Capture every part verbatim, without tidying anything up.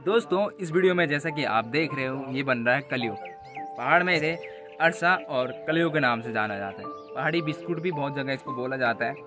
दोस्तों इस वीडियो में जैसा कि आप देख रहे हो ये बन रहा है कलियो। पहाड़ में इसे अरसा और कलियो के नाम से जाना जाता है। पहाड़ी बिस्कुट भी बहुत जगह इसको बोला जाता है।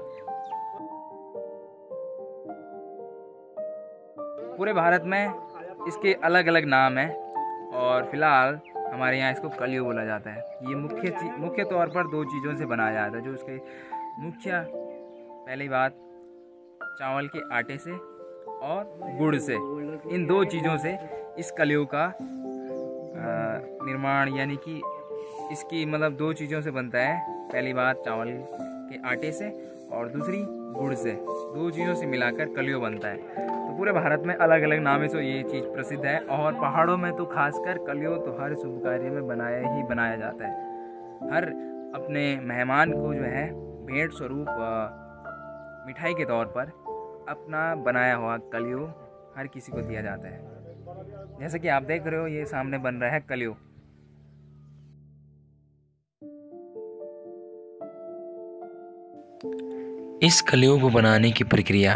पूरे भारत में इसके अलग अलग नाम हैं और फिलहाल हमारे यहाँ इसको कलियो बोला जाता है। ये मुख्य मुख्य तौर पर दो चीज़ों से बनाया जाता है, जो उसके मुख्य पहली बात चावल के आटे से और गुड़ से। इन दो चीज़ों से इस कलियो का निर्माण यानी कि इसकी मतलब दो चीज़ों से बनता है। पहली बात चावल के आटे से और दूसरी गुड़ से। दो चीज़ों से मिलाकर कलियो बनता है। तो पूरे भारत में अलग अलग नामों से ये चीज़ प्रसिद्ध है और पहाड़ों में तो खासकर कलियो तो हर शुभ कार्य में बनाया ही बनाया जाता है। हर अपने मेहमान को जो है भेंट स्वरूप मिठाई के तौर पर अपना बनाया हुआ कलियो हर किसी को दिया जाता है। जैसे कि आप देख रहे हो ये सामने बन रहा है कलियो। इस कलियो को बनाने की प्रक्रिया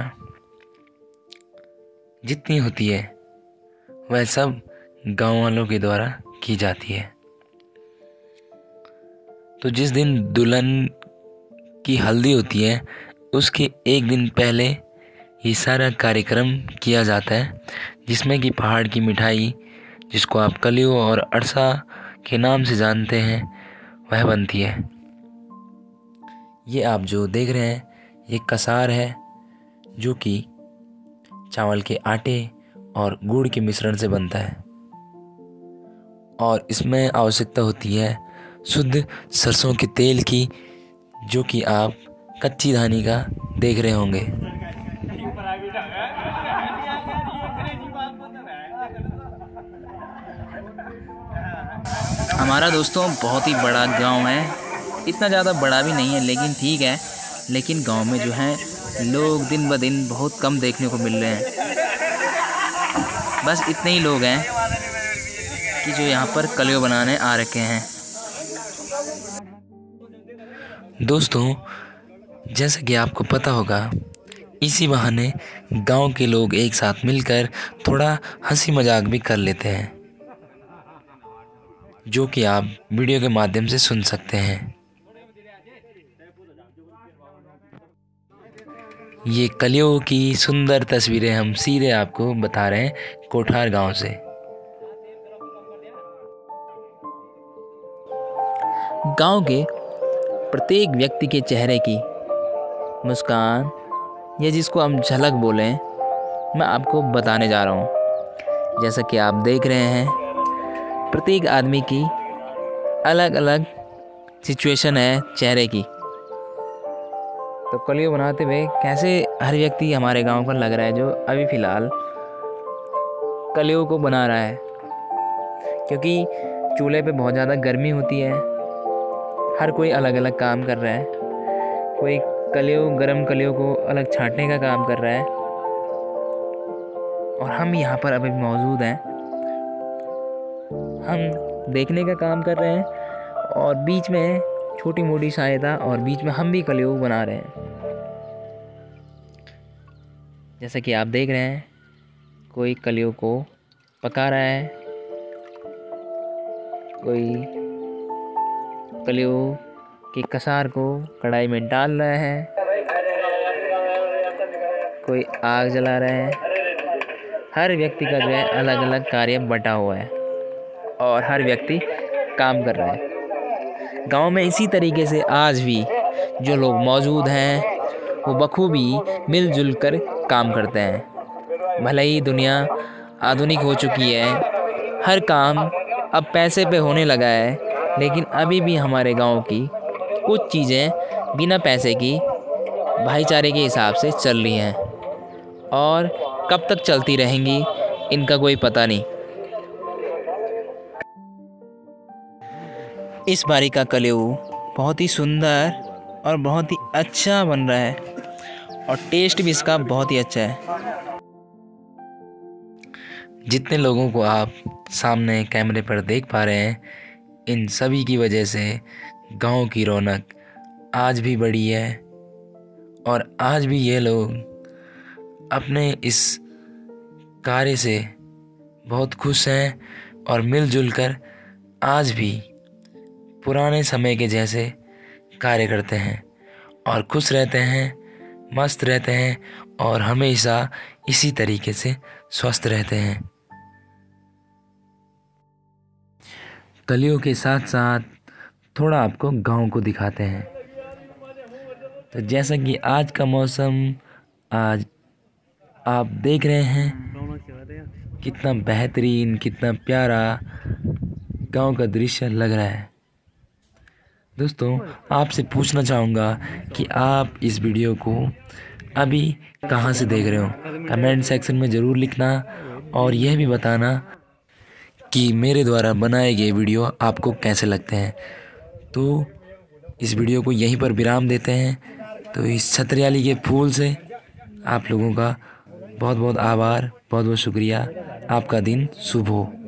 जितनी होती है वह सब गांव वालों के द्वारा की जाती है। तो जिस दिन दुल्हन की हल्दी होती है उसके एक दिन पहले ये सारा कार्यक्रम किया जाता है, जिसमें कि पहाड़ की मिठाई जिसको आप कलियो और अरसा के नाम से जानते हैं वह बनती है। ये आप जो देख रहे हैं ये कसार है, जो कि चावल के आटे और गुड़ के मिश्रण से बनता है और इसमें आवश्यकता होती है शुद्ध सरसों के तेल की, जो कि आप कच्ची धानी का देख रहे होंगे। हमारा दोस्तों बहुत ही बड़ा गांव है। इतना ज़्यादा बड़ा भी नहीं है लेकिन ठीक है। लेकिन गांव में जो है लोग दिन ब दिन बहुत कम देखने को मिल रहे हैं। बस इतने ही लोग हैं कि जो यहाँ पर कलियो बनाने आ रखे हैं। दोस्तों जैसा कि आपको पता होगा, इसी बहाने गांव के लोग एक साथ मिलकर थोड़ा हंसी मजाक भी कर लेते हैं, जो कि आप वीडियो के माध्यम से सुन सकते हैं। ये कलियो की सुंदर तस्वीरें हम सीधे आपको बता रहे हैं कोठार गांव से। गांव के प्रत्येक व्यक्ति के चेहरे की मुस्कान या जिसको हम झलक बोलें, मैं आपको बताने जा रहा हूँ। जैसा कि आप देख रहे हैं प्रत्येक आदमी की अलग अलग सिचुएशन है चेहरे की। तो कलियो बनाते हुए कैसे हर व्यक्ति हमारे गांव का लग रहा है जो अभी फ़िलहाल कलियो को बना रहा है, क्योंकि चूल्हे पे बहुत ज़्यादा गर्मी होती है। हर कोई अलग अलग काम कर रहा है। कोई कलियो गरम कलियो को अलग छांटने का काम कर रहा है और हम यहाँ पर अभी मौजूद हैं। हम देखने का काम कर रहे हैं और बीच में छोटी मोटी सहायता और बीच में हम भी कलियो बना रहे हैं। जैसा कि आप देख रहे हैं कोई कलियो को पका रहा है, कोई कलियो के कसार को कढ़ाई में डाल रहा है, कोई आग जला रहा है। हर व्यक्ति का जो है अलग अलग कार्य बटा हुआ है और हर व्यक्ति काम कर रहा है। गांव में इसी तरीके से आज भी जो लोग मौजूद हैं वो बखूबी मिलजुल कर काम करते हैं। भले ही दुनिया आधुनिक हो चुकी है, हर काम अब पैसे पे होने लगा है, लेकिन अभी भी हमारे गांव की कुछ चीज़ें बिना पैसे की भाईचारे के हिसाब से चल रही हैं और कब तक चलती रहेंगी इनका कोई पता नहीं। इस बारी का कलियो बहुत ही सुंदर और बहुत ही अच्छा बन रहा है और टेस्ट भी इसका बहुत ही अच्छा है। जितने लोगों को आप सामने कैमरे पर देख पा रहे हैं, इन सभी की वजह से गांव की रौनक आज भी बढ़ी है और आज भी ये लोग अपने इस कार्य से बहुत खुश हैं और मिलजुल कर आज भी पुराने समय के जैसे कार्य करते हैं और खुश रहते हैं, मस्त रहते हैं और हमेशा इसी तरीके से स्वस्थ रहते हैं। कलियों के साथ साथ थोड़ा आपको गांव को दिखाते हैं। तो जैसा कि आज का मौसम आज आप देख रहे हैं, कितना बेहतरीन, कितना प्यारा गांव का दृश्य लग रहा है। दोस्तों, आपसे पूछना चाहूँगा कि आप इस वीडियो को अभी कहाँ से देख रहे हो? कमेंट सेक्शन में ज़रूर लिखना और यह भी बताना कि मेरे द्वारा बनाए गए वीडियो आपको कैसे लगते हैं। तो इस वीडियो को यहीं पर विराम देते हैं। तो इस छतरियाली के फूल से आप लोगों का बहुत बहुत आभार, बहुत बहुत शुक्रिया। आपका दिन शुभ हो।